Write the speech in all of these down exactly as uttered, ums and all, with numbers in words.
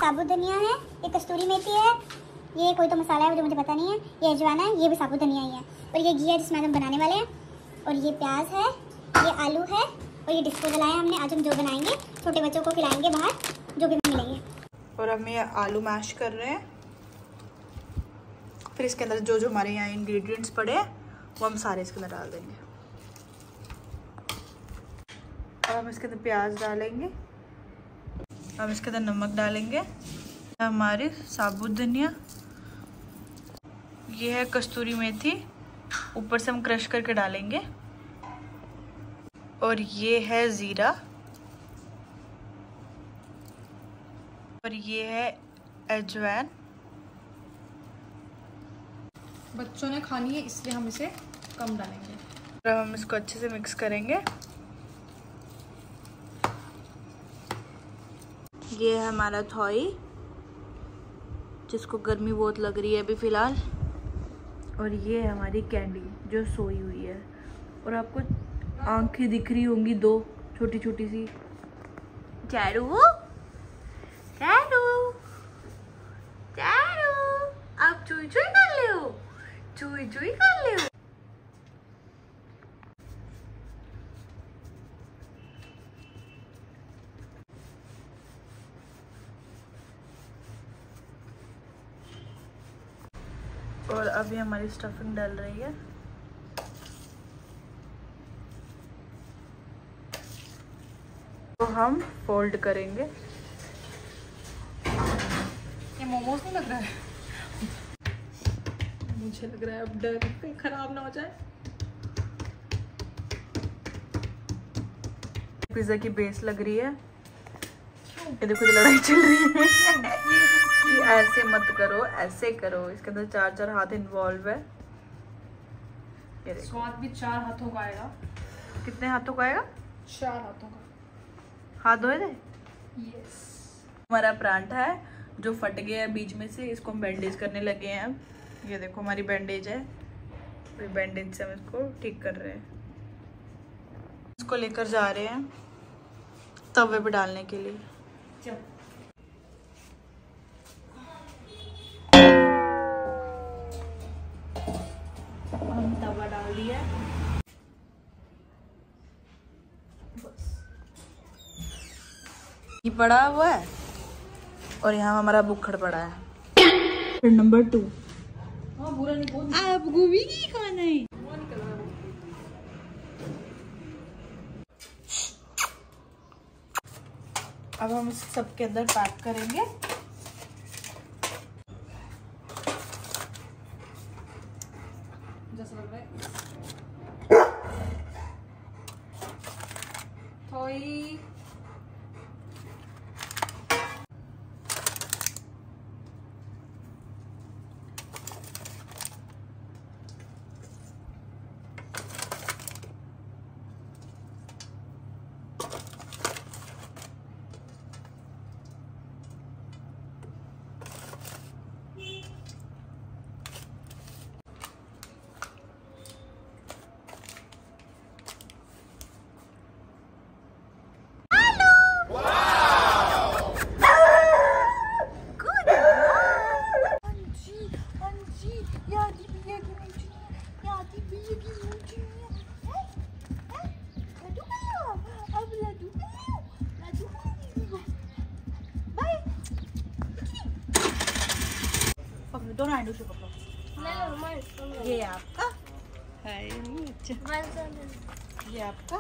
साबुत धनिया है, ये कस्तूरी मेथी है, ये कोई तो मसाला है जो मुझे पता नहीं है, ये अजवाना है, ये भी साबुत धनिया ही है, और ये घी है जिसमें हम बनाने वाले हैं, और ये प्याज है, ये आलू है, और ये डिस्पोजल आया हमने। आज हम जो बनाएंगे छोटे बच्चों को खिलाएंगे बाहर जो भी मिलेंगे। और हम ये आलू मैश कर रहे हैं, फिर इसके अंदर जो जो हमारे यहाँ इंग्रेडिएंट्स पड़े हैं वो हम सारे इसके अंदर डाल देंगे। अब हम इसके अंदर प्याज डालेंगे, अब इसके अंदर नमक डालेंगे, हमारी साबुत धनिया, ये है कस्तूरी मेथी, ऊपर से हम क्रश करके डालेंगे, और ये है ज़ीरा, और ये है अजवाइन। बच्चों ने खानी है इसलिए हम इसे कम डालेंगे। अब हम इसको अच्छे से मिक्स करेंगे। ये है हमारा थोई, जिसको गर्मी बहुत लग रही है अभी फ़िलहाल, और ये है हमारी कैंडी जो सोई हुई है, और आपको आंखें दिख रही होंगी दो छोटी छोटी सी। चारू चारू चारू, आप चुई चुई कर ले हो, चुई चुई कर ले हो। और अभी हमारी स्टफिंग डल रही है। तो हम फोल्ड करेंगे। ये मोमोज नहीं लग रहा है? मुझे लग रहा है अब डर कहीं खराब ना हो जाए। पिज्जा की बेस लग रही है। ये देखो लड़ाई चल रही है। ये ऐसे मत करो, ऐसे करो, इसके अंदर चार चार हाथ इन्वॉल्व है। ये देखो स्वाद भी चार हाथों का आएगा। कितने हाथों का आएगा? चार हाथों का। हाथ धोए थे? यस। हमारा परांठा है जो फट गया है बीच में से, इसको हम बैंडेज करने लगे हैं। अब ये देखो हमारी बैंडेज है, तो बैंडेज से हम इसको ठीक कर रहे हैं। इसको लेकर जा रहे हैं तवे पे डालने के लिए। चल। हम तवा डाल दिया, ये पड़ा हुआ है, और यहाँ हमारा बुखड़ पड़ा है। फिर नंबर टू, हाँ बुरा नहीं बोल। आप गोभी की खाना है। अब हम इस सबके अंदर पैक करेंगे। जैसा लग रहा है थोड़ी। दोनों हैंडल से पकड़ो। ये आपका है, अच्छा ये आपका।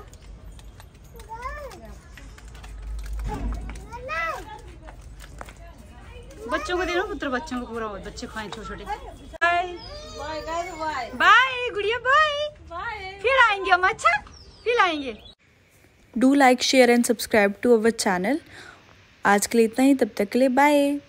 बच्चों को दे दो पुत्र, बच्चों को पूरा हो, बच्चे खाएं छोटे छोटे। बाय बाय बाय गुड़िया, बाय बाय, फिर आएंगे हम। अच्छा फिर आएंगे। Do like share and subscribe to our channel. आज के लिए इतना ही, तब तक के लिए बाय।